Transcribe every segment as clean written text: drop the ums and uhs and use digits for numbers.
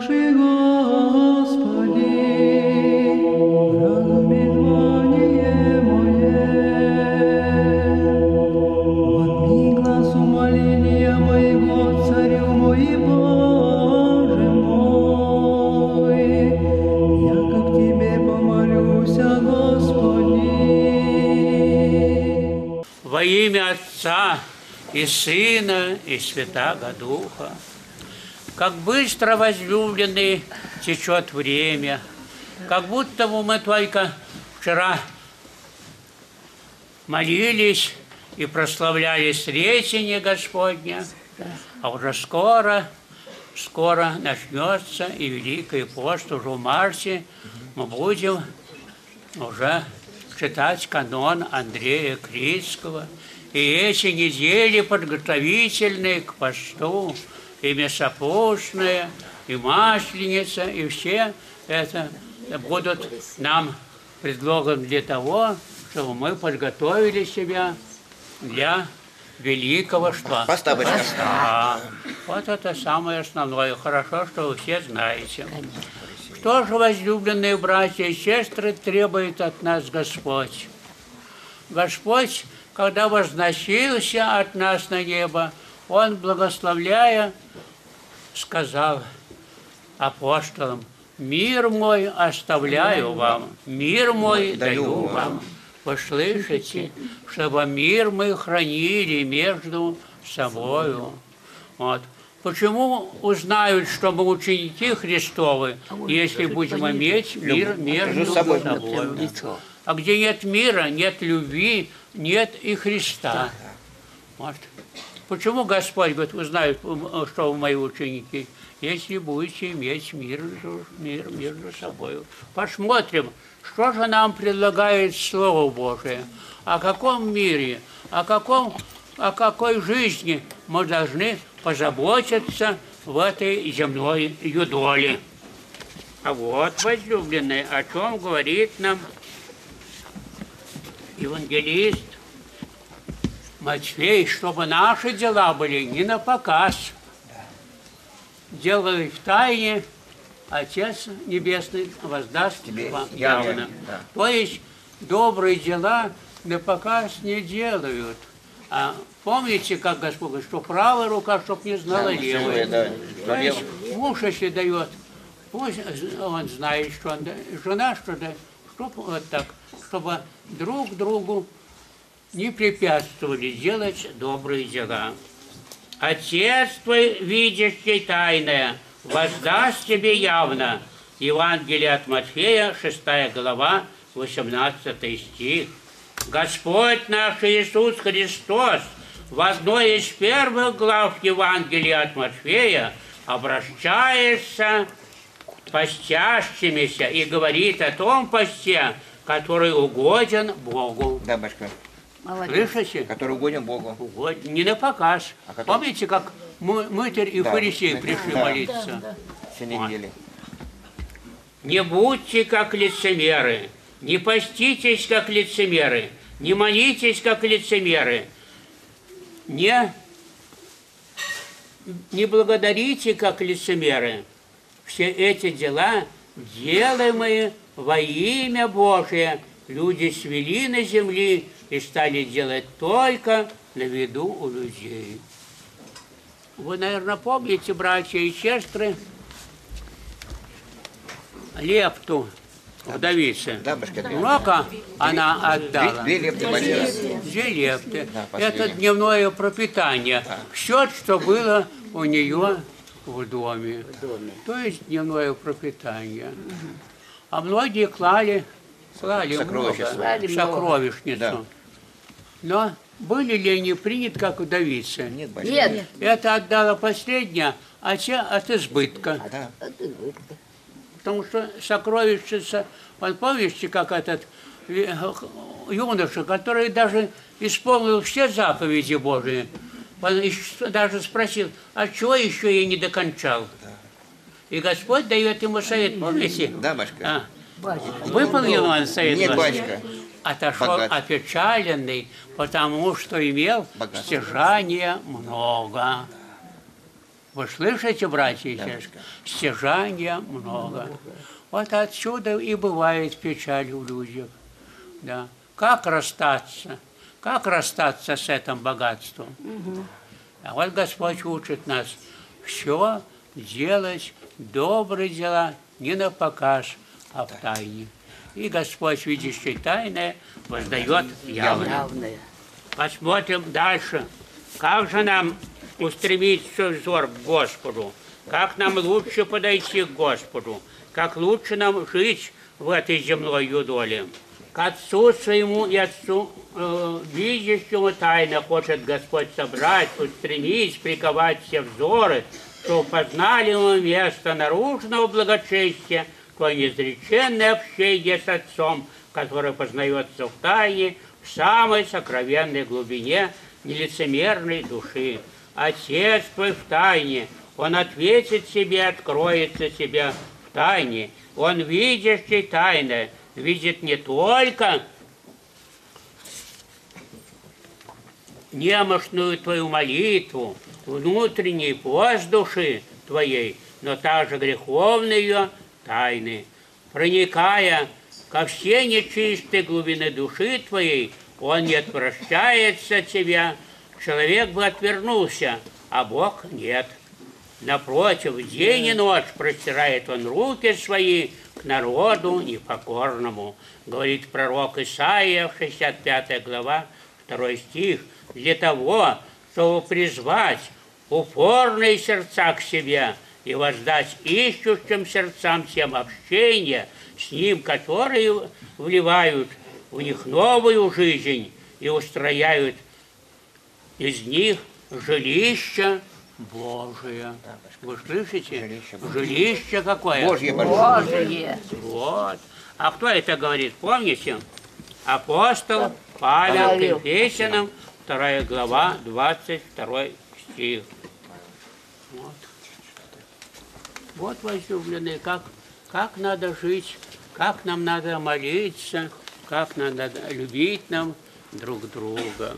наши, Господи, разуми звание мое. Возьми глаз умоления моего, царю мой и Боже мой. Яко к Тебе помолюся, Господи. Во имя Отца и Сына и Святаго Духа. Как быстро, возлюбленный, течет время, как будто бы мы только вчера молились и прославляли Сретение Господня, а уже скоро начнется и Великий пост, уже в марте мы будем уже читать канон Андрея Критского. И эти недели подготовительные к посту, и Мясопустная, и Масленица, и все это будут нам предлогом для того, чтобы мы подготовили себя для великого что? Поста. Вот это самое основное. Хорошо, что вы все знаете. Что же, возлюбленные братья и сестры, требует от нас Господь? Господь, когда возносился от нас на небо, Он, благословляя, сказал апостолам: «Мир мой оставляю вам, мир мой даю вам». Вы слышите, чтобы мир мы хранили между собою. Вот. Почему узнают, что мы ученики Христовы, если будем иметь мир между собой? А где нет мира, нет любви, нет и Христа. Вот. Почему Господь говорит: узнают, что вы мои ученики, если будете иметь мир между собой? Посмотрим, что же нам предлагает Слово Божие. О каком мире, о какой жизни мы должны позаботиться в этой земной юдоле. А вот, возлюбленные, о чем говорит нам евангелист Матфей, чтобы наши дела были не на показ. Делай в тайне, Отец Небесный воздаст вам явно. Да. То есть добрые дела на показ не делают. А помните, как Господь говорит, что правая рука, чтоб не знала левая. То есть муж, если дает, пусть он знает, что он дает, жена что дает, чтоб вот так, чтобы друг другу не препятствовали делать добрые дела. Отец твой, видящий тайное, воздаст тебе явно. Евангелие от Матфея, 6 глава, 18 стих. Господь наш Иисус Христос в одной из первых глав Евангелия от Матфея обращается к постящимися и говорит о том посте, который угоден Богу. Да, башка. Слышите? Который угоден Богу. Не на показ. Помните, как мытарь и фарисей пришли молиться? Да. Все недели. Не будьте как лицемеры, не поститесь как лицемеры, не молитесь как лицемеры, не благодарите как лицемеры. Все эти дела, делаемые во имя Божие, люди свели на земли и стали делать только на виду у людей. Вы, наверное, помните, братья и сестры, лепту вдовицы. Да, башка. Много она отдала? 2 лепты большие. 2 лепты. Да, это дневное пропитание. Да. Все, что было у нее в доме. То есть дневное пропитание. А многие клали сокровищницу. Да. Но были ли они приняты как вдовицы? Нет, башка. Нет. Это отдала последняя, а те от избытка. Да. Потому что сокровищница, он помните, как этот юноша, который даже исполнил все заповеди Божии, он даже спросил, а чего еще я не докончал? Да. И Господь дает ему совет, помните? Да, башка. Выполнил он совет? Нет, башка. Отошел опечаленный, потому что имел стяжания много. Вы слышите, братья и сестры? Стяжания много. Вот отсюда и бывает печаль у людей. Да. Как расстаться? Как расстаться с этим богатством? А вот Господь учит нас все делать, добрые дела, не на показ, а в тайне. И Господь, видящий тайное, воздает явное. Посмотрим дальше. Как же нам устремить свой взор к Господу? Как нам лучше подойти к Господу? Как лучше нам жить в этой земной юдоле? К Отцу своему и Отцу видящему тайно хочет Господь собрать, устремить, приковать все взоры, чтобы познали мы место наружного благочестия, то неизреченное общение с Отцом, которое познается в тайне, в самой сокровенной глубине нелицемерной души. Отец твой в тайне, Он ответит себе, откроется себе в тайне. Он, видящий тайное, видит не только немощную твою молитву, внутренний пост души твоей, но также греховные ее тайны. Проникая ко все нечистой глубины души твоей, Он не отвращается от тебя. Человек бы отвернулся, а Бог нет. Напротив, день и ночь простирает Он руки свои к народу непокорному. Говорит пророк Исаия, 65 глава, 2 стих. Для того, чтобы призвать упорные сердца к себе и воздать ищущим сердцам тем общение с Ним, которые вливают в них новую жизнь и устрояют из них жилище Божие. Вы слышите? Жилище какое? Божье. Вот. А кто это говорит? Помните? Апостол Павел к Ефесянам, 2 глава, 22 стих. Вот, возлюбленные, как надо жить, как нам надо молиться, как надо любить нам друг друга.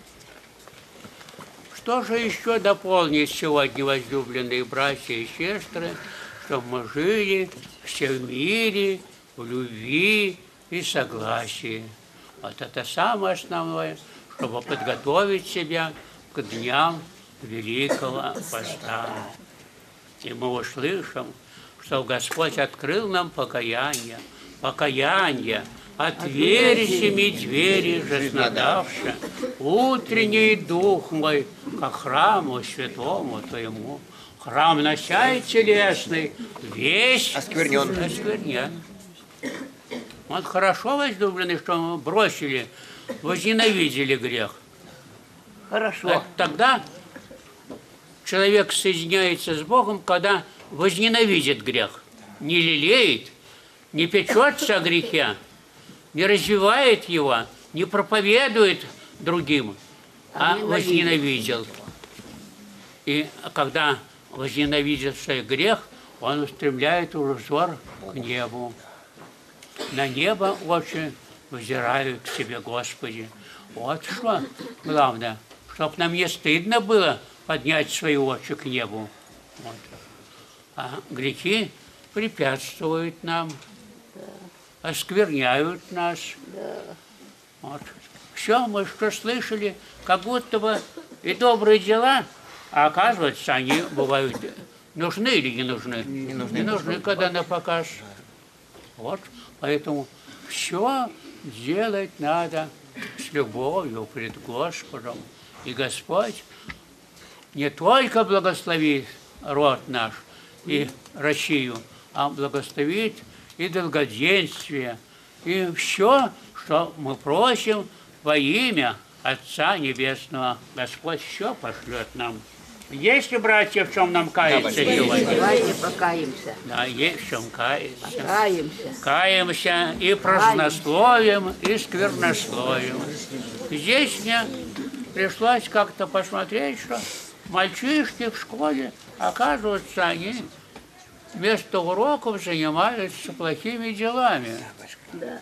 Что же еще дополнить сегодня, возлюбленные братья и сестры, чтобы мы жили все в мире, в любви и согласии? Вот это самое основное, чтобы подготовить себя к дням Великого Поста. И мы услышим, что Господь открыл нам покаяние, отверзими двери жизнодавши, утренний дух мой ко храму святому Твоему. Храм на сей телесный весь осквернен. Вот хорошо, возлюбленный, что мы бросили, возненавидели грех. Хорошо. Тогда человек соединяется с Богом, когда возненавидит грех, не лелеет, не печется о грехе, не развивает его, не проповедует другим, а возненавидел. И когда возненавидится грех, он устремляет взор к небу. На небо очи взирают к себе, Господи. Вот что главное, чтоб нам не стыдно было поднять свои очи к небу. Вот. А грехи препятствуют нам, оскверняют нас. Вот. Все, мы что слышали, как будто бы и добрые дела, а оказывается, они бывают нужны или не нужны? Не нужны, когда на показ. Вот, поэтому все делать надо с любовью пред Господом. И Господь не только благословит род наш и Россию, а благословит и долгоденствие, и все, что мы просим во имя Отца Небесного. Господь все пошлет нам. Есть ли, братья, в чем нам каяться сегодня? Давайте покаемся. Да, есть в чем каяться. Покаемся. Каемся и празднословием, и сквернословием. Здесь мне пришлось как-то посмотреть, что мальчишки в школе, оказывается, они вместо уроков занимаются плохими делами. Да.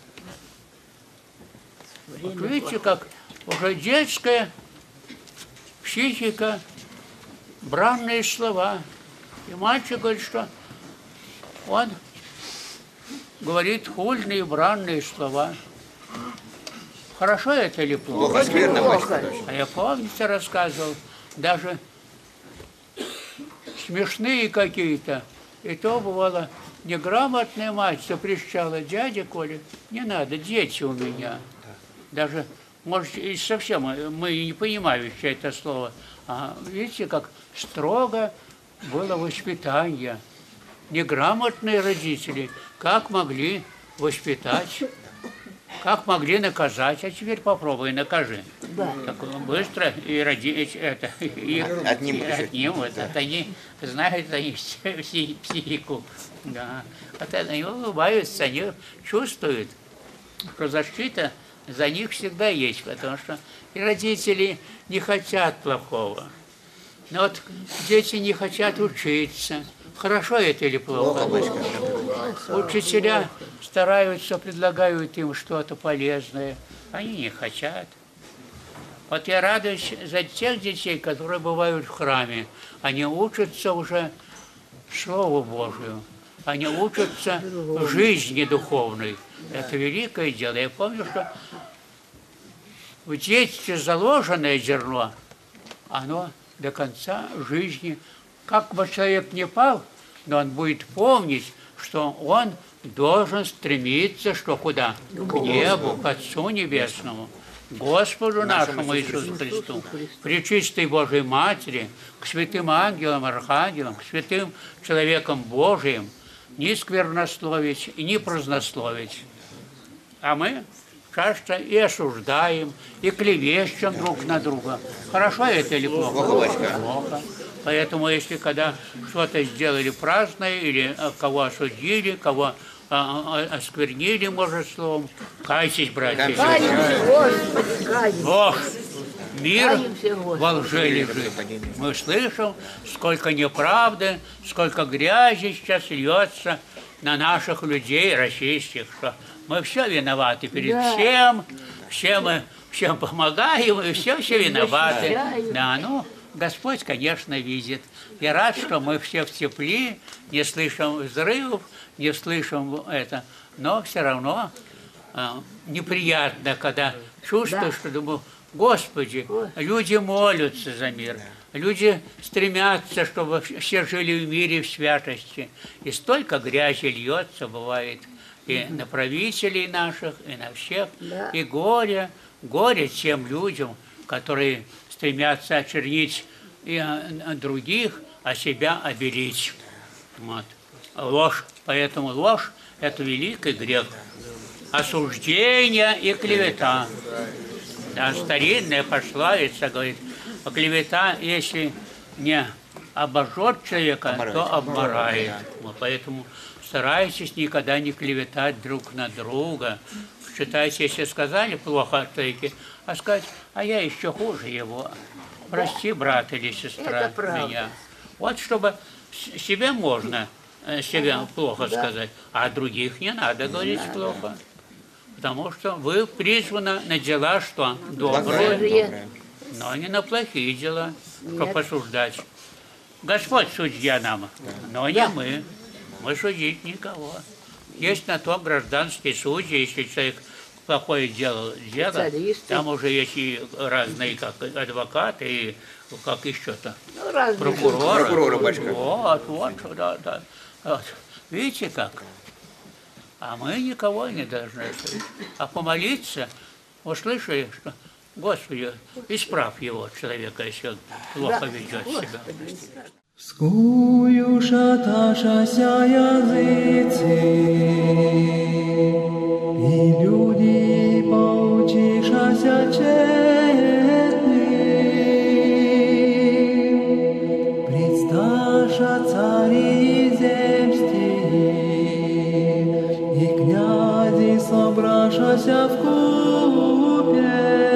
Вот видите, как уже детская психика бранные слова. И мальчик говорит, что он говорит хульные, бранные слова. Хорошо это или плохо? Плохо, скверно, батюшка. А я, помните, рассказывал, даже смешные какие-то. И то бывало, неграмотная мать запрещала: дядя Коля, не надо, дети у меня. Даже, может, и совсем мы и не понимающие это слово. А видите, как строго было воспитание. Неграмотные родители как могли воспитать, как могли наказать. А теперь попробуй, накажи. Да. Так быстро и это, и отнимут. Это они знают, они психику. Да. Вот они улыбаются, они чувствуют, что защита за них всегда есть, потому что и родители не хотят плохого. Но вот дети не хотят учиться. Хорошо это или плохо? Учителя стараются, предлагают им что-то полезное. Они не хотят. Вот я радуюсь за тех детей, которые бывают в храме. Они учатся уже Слову Божию. Они учатся жизни духовной. Это великое дело. Я помню, что в детстве заложенное зерно, оно до конца жизни, как бы человек не пал, но он будет помнить, что он должен стремиться, что куда? К небу, к Отцу Небесному, Господу нашему Иисусу Христу, Пречистой Божией Матери, к святым ангелам, архангелам, к святым человекам Божиим, не сквернословить и не празднословить. А мы часто и осуждаем, и клевещем друг на друга. Хорошо это или плохо? Плохо. Поэтому, если когда что-то сделали праздное, или кого осудили, кого осквернили, может, словом, кайтесь, братья. Ох, мир во лжи лежит. Мы слышим, сколько неправды, сколько грязи сейчас льется на наших людей российских, что мы все виноваты перед всем, всем помогаем, и все виноваты. Да, ну, Господь, конечно, видит. Я рад, что мы все в тепле, не слышим взрывов, не слышим это, но все равно неприятно, когда чувствуешь, что думаю, Господи, люди молятся за мир, люди стремятся, чтобы все жили в мире, в святости. И столько грязи льется, бывает, и на правителей наших, и на всех, и горе тем людям, которые стремятся очернить и других, а себя обелить. Вот. Ложь. Поэтому ложь – это великий грех. Осуждение и клевета. Да, старинная пословица говорит, клевета, если не обожжет человека, то обморает. Вот поэтому старайтесь никогда не клеветать друг на друга. Считайте, если сказали плохо о человеке, а сказать, а я еще хуже его. Прости, брат или сестра, меня. Вот чтобы себе можно плохо сказать, а других не надо говорить плохо. Потому что вы призваны на дела, что добрые, но не на плохие дела, чтобы посуждать. Господь судья нам, но не мы. Мы судить никого. Есть на то гражданские судьи, если человек плохое дело, там уже есть и разные, как адвокаты, и как еще-то, прокуроры. Вот, да. Вот. Видите как? А мы никого не должны судить. А помолиться, услышали, что Господи, исправь его, человека, если он плохо ведет себя. Скую шаташася языцы, и люди поучишася четны, предсташа цари земские, и князи собрашася в купе.